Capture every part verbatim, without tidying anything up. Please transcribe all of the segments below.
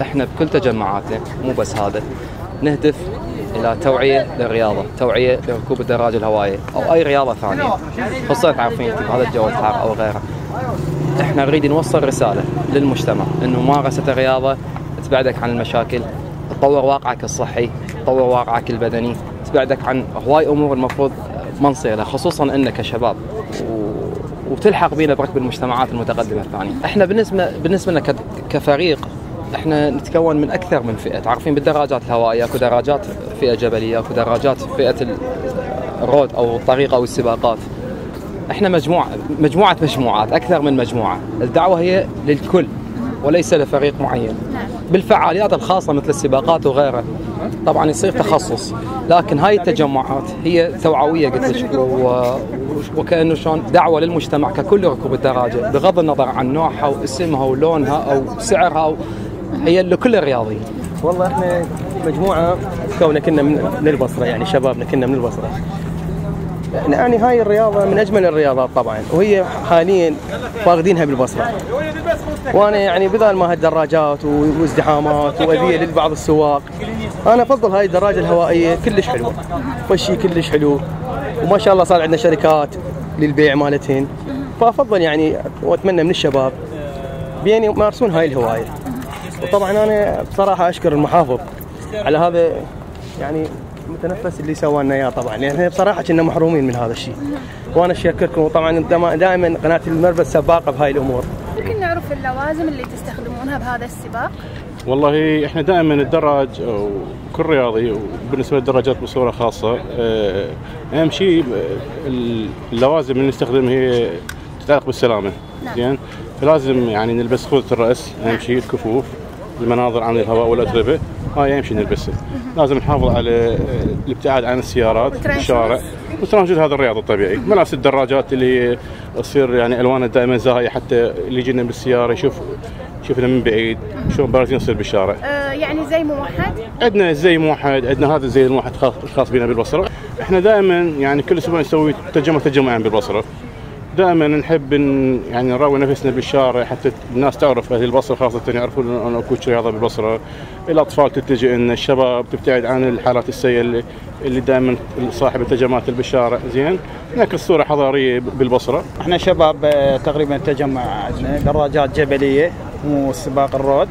احنا بكل تجمعاتنا مو بس هذا نهدف الى توعيه للرياضه، توعيه لركوب الدراجه الهوائيه او اي رياضه ثانيه، خصوصا تعرفين انت بهذا الجو الحار او غيره. احنا نريد نوصل رساله للمجتمع انه ممارسه الرياضه تبعدك عن المشاكل، تطور واقعك الصحي، تطور واقعك البدني، تبعدك عن هواي امور المفروض ما نصير لها، خصوصا انك كشباب و... وتلحق بينا بركب المجتمعات المتقدمه الثانيه. احنا بالنسبه بالنسبه لنا كفريق احنا نتكون من اكثر من فئه، تعرفين بالدراجات الهوائيه اكو دراجات فئه جبليه، اكو دراجات فئه الرود او الطريق او السباقات. احنا مجموعه مجموعه مجموعات، اكثر من مجموعه، الدعوه هي للكل وليس لفريق معين. بالفعاليات الخاصه مثل السباقات وغيرها طبعا يصير تخصص، لكن هاي التجمعات هي توعويه قلت لك و... وكانه شلون دعوه للمجتمع ككل ركوب الدراجه بغض النظر عن نوعها واسمها ولونها او سعرها و... هي لكل الرياضيين. والله احنا مجموعه كوننا كنا من البصره، يعني شبابنا كنا من البصره، يعني هاي الرياضه من اجمل الرياضات طبعا، وهي حاليا فاقدينها بالبصره. وانا يعني بدل ما هالدراجات وازدحامات واذيه لبعض السواق، انا افضل هاي الدراجه الهوائيه كلش حلوه، وشي كلش حلو، وما شاء الله صار عندنا شركات للبيع مالتهن، فافضل يعني واتمنى من الشباب بين يمارسون هاي الهوايه. وطبعا انا بصراحه اشكر المحافظ على هذا يعني المتنفس اللي سوى لنا اياه، طبعا يعني بصراحه كنا محرومين من هذا الشيء، وانا اشكركم. وطبعا دائما قناه المربد سباقه بهاي الامور. ممكن نعرف اللوازم اللي تستخدمونها بهذا السباق؟ والله احنا دائما الدراج وكل رياضي وبالنسبه للدراجات بصوره خاصه اهم شيء اللوازم اللي نستخدمها هي تتعلق بالسلامه. زين نعم. فلازم يعني نلبس خوذه الراس، اهم شيء الكفوف، المناظر عن الهواء والاتربه، هاي اهم شيء نلبسها. لازم نحافظ على الابتعاد عن السيارات في الشارع وترانجل هذا الرياض الطبيعي. ملابس الدراجات اللي تصير يعني الوانها دائما زاهيه حتى اللي يجينا بالسياره يشوف شوفنا من بعيد شلون بارزين نصير بالشارع. أه يعني زي موحد؟ عندنا زي موحد، عندنا هذا الزي الموحد خاص بنا بالبصره. احنا دائما يعني كل اسبوع نسوي تجمع تجمعين بالبصره. دائما نحب يعني نراوي نفسنا بالشارع حتى الناس تعرف، اهل البصره خاصه يعرفون انه اكو رياضه بالبصره. الاطفال تتجه ان الشباب تبتعد عن الحالات السيئه اللي, اللي دائما صاحب التجمعات اللي بالشارع. زين نعكس صوره حضاريه بالبصره. احنا شباب تقريبا تجمع عندنا دراجات جبليه وسباق الرود،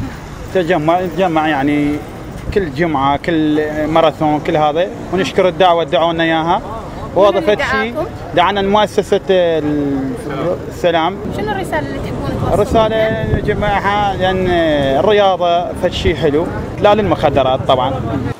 تجمع نتجمع يعني كل جمعه كل ماراثون كل هذا، ونشكر الدعوه ادعوا لنا اياها. واضفت شيء دعنا مؤسسة السلام. شنو الرسالة اللي تحبون توصلوها؟ الرسالة جماعة لأن الرياضة فد شيء حلو، لا للمخدرات طبعا.